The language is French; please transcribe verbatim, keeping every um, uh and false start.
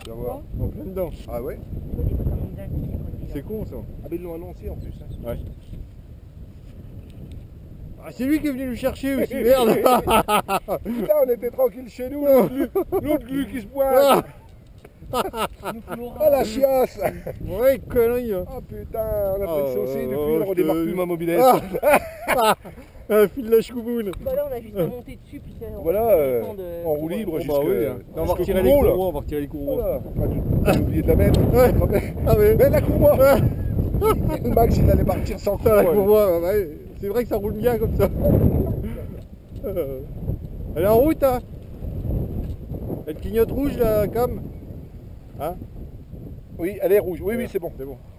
Tu vas voir. En plein dedans. Ah ouais? C'est con ça. Ah mais ils l'ont annoncé en plus. Hein. Ouais. Ah, c'est lui qui est venu nous chercher aussi, merde. Putain, on était tranquille chez nous, l'autre glu, l'autre glu qui se pointe. Ah la chiasse. Ouais, connerie. Ah putain, on a pris Oh, le saucisse depuis, oh, on redémarre je te- plus ma mobilette. Ah. Un fil de la chouboune. Bah là, on a juste à monter dessus, puis ça, on Voilà, va euh, prendre, euh, en roue libre Bon, jusqu'à... bah oui, hein. on va jusqu'au retirer les courreau, là. courroies, on va retirer les courroies. Voilà, pas j'ai oublié de la mettre. Ouais. Ah oui. Mais la courroie. Ouais. Max il allait partir sans Putain, la courroie. courroie, ouais. C'est vrai que ça roule bien comme ça. Euh, Elle est en route, hein. Elle clignote rouge, la cam. Hein? Oui, elle est rouge. Oui, oui, c'est bon. C'est bon.